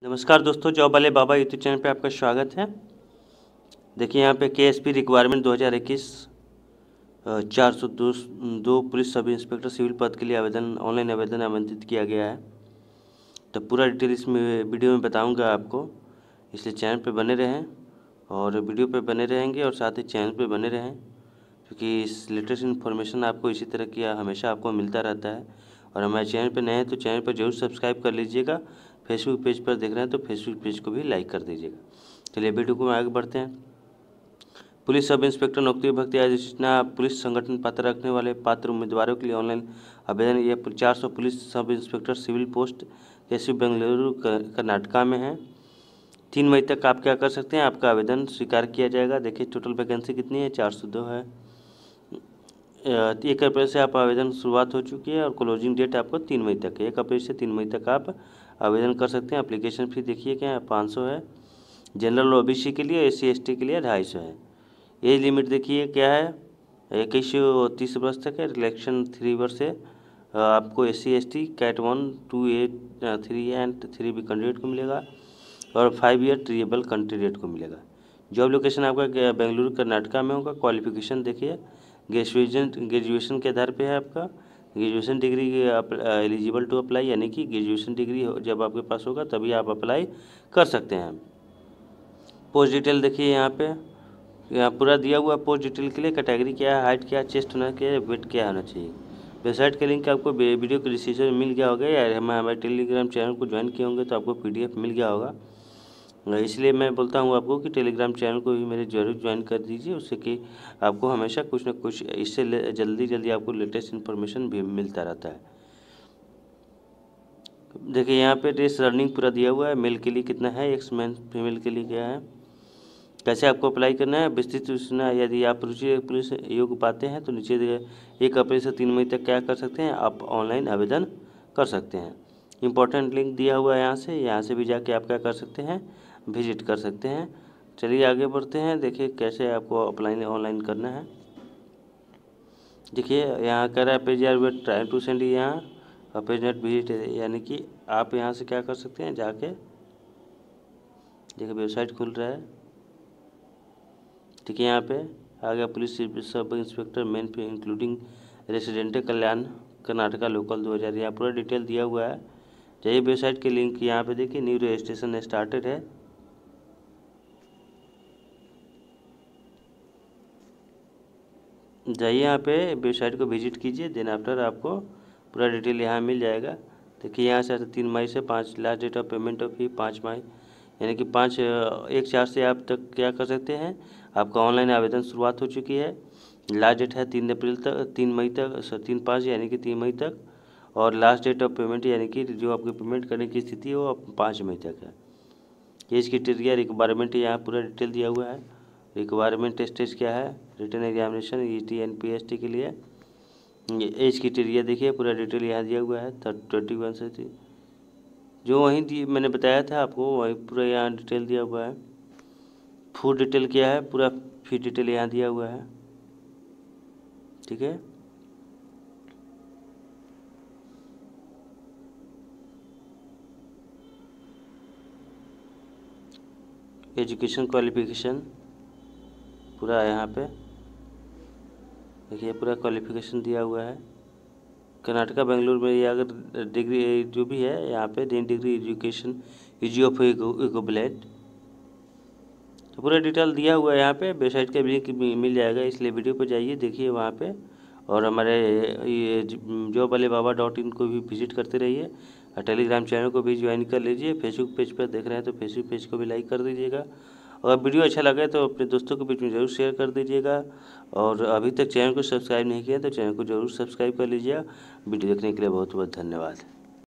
नमस्कार दोस्तों, जॉब वाले बाबा यूट्यूब चैनल पे आपका स्वागत है। देखिए यहाँ पे KSP requirement 2021 402 police sub inspector civil पद के लिए आवेदन ऑनलाइन आवेदन आमंत्रित किया गया है। तो पूरा डिटेल इसमें वीडियो में बताऊंगा आपको, इसलिए चैनल पे बने रहें और वीडियो पे बने रहेंगे और साथ ही चैनल पे बने रहें, क्योंकि इस लेटेस्ट इन्फॉर्मेशन आपको इसी तरह की हमेशा आपको मिलता रहता है। और हमारे चैनल पे नए हैं तो चैनल पर जरूर सब्सक्राइब कर लीजिएगा। फेसबुक पेज पर देख रहे हैं तो फेसबुक पेज को भी लाइक कर दीजिएगा। चलिए वीडियो को आगे बढ़ते हैं। पुलिस सब इंस्पेक्टर नौकरी भर्ती अधिसूचना पुलिस संगठन पात्र रखने वाले पात्र उम्मीदवारों के लिए ऑनलाइन आवेदन। ये 400 police sub inspector civil post KSP Bengaluru Karnataka में है। 3 मई तक आप क्या कर सकते हैं, आपका आवेदन स्वीकार किया जाएगा। देखिए टोटल वैकेंसी कितनी है, 402 है। 1 अप्रैल से आप आवेदन शुरुआत हो चुकी है और क्लोजिंग डेट आपको 3 मई तक है। 1 अप्रैल से 3 मई तक आप आवेदन कर सकते हैं। एप्लीकेशन फ़ी देखिए क्या है, 500 है। जनरल ओबीसी के लिए, SC ST के लिए 250 है। एज लिमिट देखिए क्या है, 21 से 30 वर्ष तक है। रिलैक्सेशन 3 वर्ष है। आपको SC ST कैट 1 2 8 3 एंड 3 भी कैंडिडेट को मिलेगा और 5 ईयर ट्रिएबल कैंडिडेट को मिलेगा। जॉब लोकेशन आपका बेंगलुरु कर्नाटका में होगा। क्वालिफिकेशन देखिए ग्रेजुएशन के आधार पे है आपका। Graduation degree eligible to apply, यानी कि ग्रेजुएशन डिग्री जब आपके पास होगा तभी आप अप्लाई कर सकते हैं। पोस्ट डिटेल देखिए यहाँ पूरा दिया हुआ पोस्ट डिटेल के लिए। कैटेगरी क्या है, हाइट क्या है, चेस्ट होना क्या है, वेट क्या होना चाहिए। वेबसाइट का लिंक आपको वीडियो के डिस्क्रिप्शन में मिल गया होगा, या हमारे टेलीग्राम चैनल को ज्वाइन किए होंगे तो आपको PDF मिल गया होगा। इसलिए मैं बोलता हूँ आपको कि टेलीग्राम चैनल को भी मेरे जरूर ज्वाइन कर दीजिए, उससे कि आपको हमेशा कुछ ना कुछ इससे जल्दी आपको लेटेस्ट इन्फॉर्मेशन भी मिलता रहता है। देखिए यहाँ पे रेस रनिंग पूरा दिया हुआ है। मेल के लिए कितना है, एक्स मैन, फीमेल के लिए क्या है, कैसे आपको अप्लाई करना है, विस्तृत सूचना। यदि आप रुचि पुलिस योग्य पाते हैं तो नीचे 1 अप्रैल से 3 मई तक क्या कर सकते हैं, आप ऑनलाइन आवेदन कर सकते हैं। इंपॉर्टेंट लिंक दिया हुआ है यहाँ से भी जाके आप क्या कर सकते हैं, विजिट कर सकते हैं। चलिए आगे बढ़ते हैं। देखिए कैसे आपको अप्लाई ऑनलाइन करना है। देखिए यहाँ कह रहा है page are wait try to send यहाँ पेज नेट विजिट, यानी कि आप यहाँ से क्या कर सकते हैं, जाके देखिए वेबसाइट खुल रहा है। ठीक है, यहाँ पे आ गया पुलिस सब इंस्पेक्टर मेन पे including resident Kalyan Karnataka local 2000। यहाँ पूरा डिटेल दिया हुआ है। जाइए वेबसाइट के लिंक यहाँ पे देखिए, न्यू रजिस्ट्रेशन स्टार्टेड है। जाइए यहाँ पे वेबसाइट को विजिट कीजिए, देन आफ्टर आपको पूरा डिटेल यहाँ मिल जाएगा। देखिए यहाँ से 3 मई से 5 last date of payment of fee 5 मई, यानी कि 1/4 से आप तक क्या कर सकते हैं, आपका ऑनलाइन आवेदन शुरुआत हो चुकी है। लास्ट डेट है 3 अप्रैल तक, 3 मई तक, 3/5 यानी कि 3 मई तक। और लास्ट डेट ऑफ पेमेंट यानी कि जो आपकी पेमेंट करने की स्थिति है वो 5 मई तक है। एज क्राइटेरिया रिक्वायरमेंट यहाँ पूरा डिटेल दिया हुआ है। रिक्वायरमेंट स्टेज क्या है, रिटन एग्जामिनेशन ET NPST के लिए। एज क्राइटेरिया देखिए पूरा डिटेल यहाँ दिया हुआ है। 21 से जो वहीं मैंने बताया था आपको, वहीं पूरा यहाँ डिटेल दिया हुआ है। फुल डिटेल क्या है, पूरा फी डिटेल यहाँ दिया हुआ है। ठीक है, एजुकेशन क्वालिफिकेशन पूरा यहाँ पे देखिए, पूरा क्वालिफिकेशन दिया हुआ है। कर्नाटका बेंगलुरु में ये अगर डिग्री जो भी है यहाँ पे, degree education UG of equivalent, तो पूरा डिटेल दिया हुआ है। यहाँ पे वेबसाइट का लिंक मिल जाएगा, इसलिए वीडियो पर जाइए, देखिए वहाँ पे। और हमारे ये jobwaleBaba.in को भी विजिट करते रहिए और टेलीग्राम चैनल को भी ज्वाइन कर लीजिए। फेसबुक पेज पर देख रहे हैं तो फेसबुक पेज को भी लाइक कर दीजिएगा। और वीडियो अच्छा लगे तो अपने दोस्तों के बीच में ज़रूर शेयर कर दीजिएगा। और अभी तक चैनल को सब्सक्राइब नहीं किया तो चैनल को ज़रूर सब्सक्राइब कर लीजिएगा। वीडियो देखने के लिए बहुत बहुत धन्यवाद।